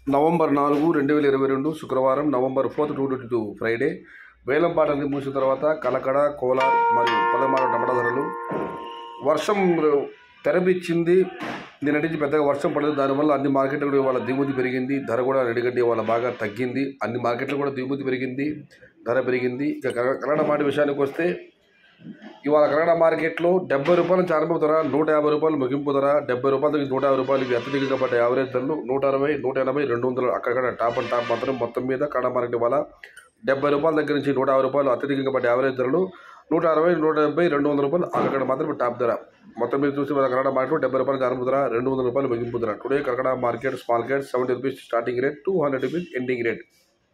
November 4, 2022 శుక్రవారం, November 4, 2022 Friday. వేలంపాటలు మూసిన తర్వాత కలకడ, కోలార్ మరియు పలమన టమాటా ధరలు. వర్షం తెరపిచ్చింది. నిన్నటి నుంచి పెద్దగా వర్షం పడలేదు. దానివల్ల అన్ని మార్కెట్లు కూడా ఇవాళ దిగుమతి పెరిగింది. ధర కూడా రెడీగడ్డి ఇవాళ బాగా తగ్గింది. అన్ని మార్కెట్లు కూడా దిగుమతి పెరిగింది, ధర పెరిగింది. ఇక కలకడ మాట విషయానికి వస్తే ఇవాళ కలకడ మార్కెట్లో 70 రూపాయల నుంచి ఆరంభ ధర, 150 రూపాయలు ముగింపు ధర, 70 రూపాయల నుంచి 150 రూపాయలు ఇవి అత్యధికంగా పడ్డ యావరేజ్ ధరలు. 160, 180, 200 అక్కడక్కడ టాప్ అండ్ టాప్ మాత్రం మొత్తం మీద కలకడ మార్కెట్ ఇవాళ 70 రూపాయల దగ్గర నుంచి 150 రూపాయలు అత్యధికంగా పడ్డ యావరేజ్ ధరలు. 160, 170, 200 రూపాయలు అక్కడ మాత్రమే టాప్ ధర. మొత్తం మీద చూసి కలకడ మార్కెట్లో 70 రూపాయల ఆరంభ ధర, 200 రూపాయలు ముగింపు ధర. Today Kalakada market small cat 70 rupees starting rate, 200 rupees ending rate.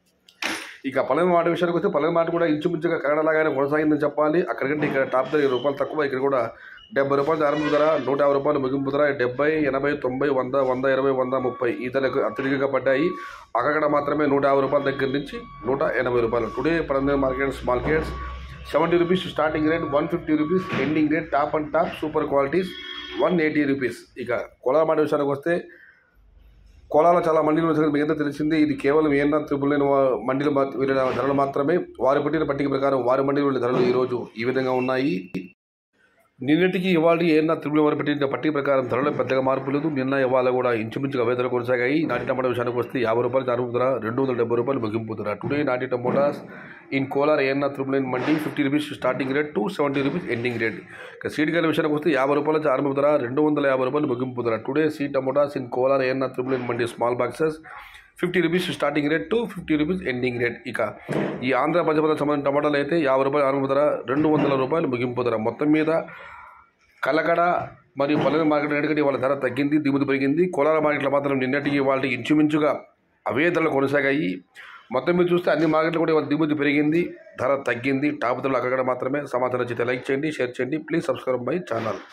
ఇక పలమన మాట విషయానికి వస్తే పలమన మాట కూడా ఇంచుమించుగా కలకడలాగానే కొనసాగిందని చెప్పాలి. అక్కడికంటే ఇక్కడ టాప్ ధర 20 రూపాయలు తక్కువ. ఇక్కడ కూడా 70 రూపాయలు ఆరంభ ధర, 150 రూపాయలు ముగింపు ధర. 70, 80, 90, 100, 120, 130 ఈ ధరలకు అత్యధికంగా పడ్డాయి. అక్కడ మాత్రమే 150 రూపాయల దగ్గర నుంచి 180 రూపాయలు. Today Palamaner market small cats 70 rupees starting rate, 150 rupees ending rate. Top and top super qualities 180 rupees. ఇక కోలార్ మాట విషయానికి వస్తే కోలాలో చాలా మండీలు మీకు ఎంత తెలిసింది. ఇది కేవలం ఏమన్నా త్రిపుల్ లైన్ మండీలు వెళ్ళిన ధరలు మాత్రమే. వారి పెట్టిన పట్టిక ప్రకారం వారి మండీలు వెళ్ళిన ధరలు ఈరోజు ఈ విధంగా ఉన్నాయి. నిన్నటికి ఇవాళ ఏమన్నా త్రిపుల్ వారు పెట్టిన పట్టిక ప్రకారం ధరలు పెద్దగా మార్పు లేదు. నిన్న ఇవాళ కూడా ఇంచుమించుగా అవే ధరలు కొనసాగాయి. నాటి టమాటా విషయానికి వస్తే 50 రూపాయలు ఆరంభ ధర, 270 రూపాయలు ముగింపు ధర. టుడే నాటి టమోటాస్ ఇన్ కోలార్ ఏమన్నా triple line mandi 50 rupees starting rate, 270 rupees ending rate. ఇక సీడ్ గాయల విషయానికి వస్తే 50 రూపాయల ఆరంభ ధర, 250 రూపాయలు ముగింపు ధర. Today seed tomatoes in Kolar ఏమన్నా triple line mandi small boxes 50 rupees starting rate, 250 rupees ending rate. ఇక ఈ ఆంధ్ర మధ్యప్రదేశ్ సంబంధించిన టమాటాలు అయితే 50 రూపాయలు ఆరంభ ధర, 200 రూపాయలు ముగింపు ధర. మొత్తం మీద కలకడ మరియు పలమన మార్కెట్ ఎందుకంటే ఇవాళ ధర తగ్గింది, దిగుమతి పెరిగింది. కోలార్ మార్కెట్లో మాత్రం నిన్నటికి ఇవాళ ఇంచుమించుగా అవే ధరలు కొనసాగాయి. మొత్తం మీద చూస్తే అన్ని మార్కెట్లు కూడా ఇవాళ దిగుమతి పెరిగింది, ధర తగ్గింది. టాప్ ధరలు అక్కడ మాత్రమే. సమాచారం నచ్చితే లైక్ చేయండి, షేర్ చేయండి. Please subscribe my channel.